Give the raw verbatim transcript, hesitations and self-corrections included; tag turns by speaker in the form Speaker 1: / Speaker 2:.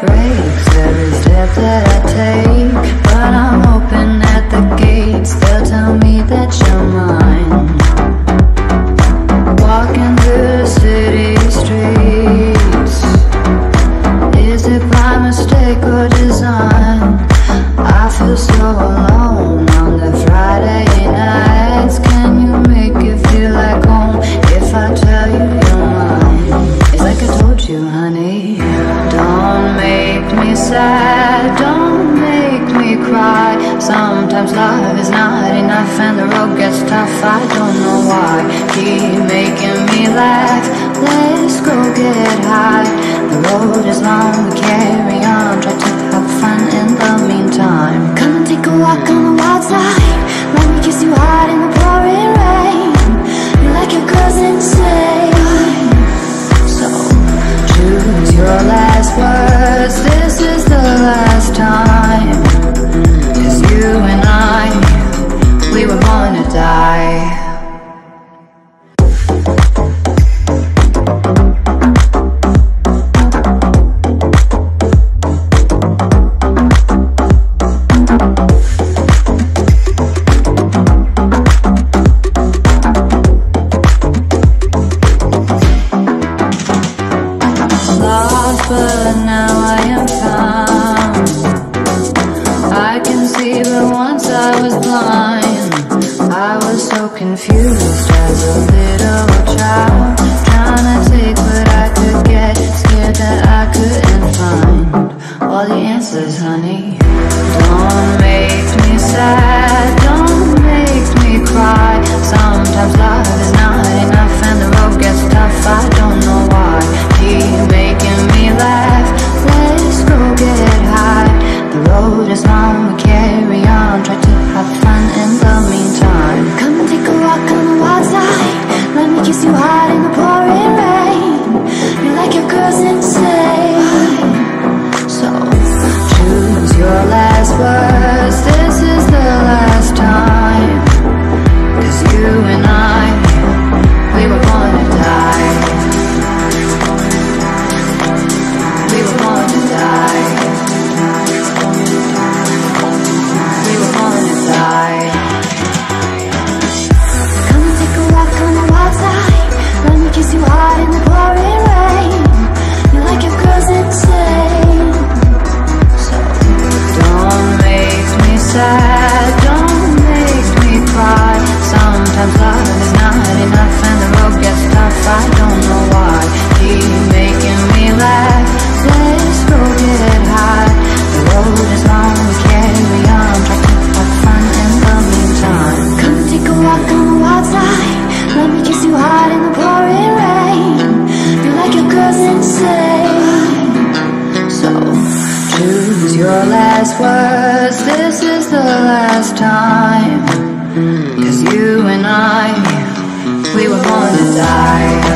Speaker 1: breaks every step that I take, but I'm open at the gates. They'll tell me that you're mine. Walking through the city streets, is it by mistake or design? I feel so alone on the Friday nights. Can you make it feel like home if I tell you you're mine? It's like I told you, honey. Don't make me sad, don't make me cry. Sometimes love is not enough and the road gets tough. I don't know why. Keep making me laugh, let's go get high. The road is long, we carry on. Try to have fun in the meantime. Come and take a walk on the wild side. Let me kiss you hard in the pouring rain. You like your girls insane. So choose your last words, this is the last time. Cause you and I, we were born to die. But now I am found. I can see, but once I was blind. I was so confused as a little child, trying to take what I could get, scared that I couldn't find all the answers, honey. Don't make me sad, don't make me cry. Sometimes love is not enough and the road gets tough. I don't know why. Keep making me laugh, let's go get high. The road is long, we carry on. Try to have fun in the meantime. Come and take a walk on the wild side. Let me kiss you hard in the pouring rain. You like your girls insane. So choose your last words, this is the last time. Cause you and I, we were born to die. We were born to die. We were born to die. Come and take a walk on the wild side. Let me kiss you hard in the pouring rain. You like your girls insane. So don't make me sad, don't make me cry. Sometimes love is not enough and the road gets tough. I don't know why. Keep making me laugh, let's go get high. The road is long, we carry on. Try to have fun in the meantime. Come and take a walk on the wild side. Let me kiss you hard in the pouring rain. You like your girls insane. So choose your last words, this is the last time. Cause you and I, we were born to die.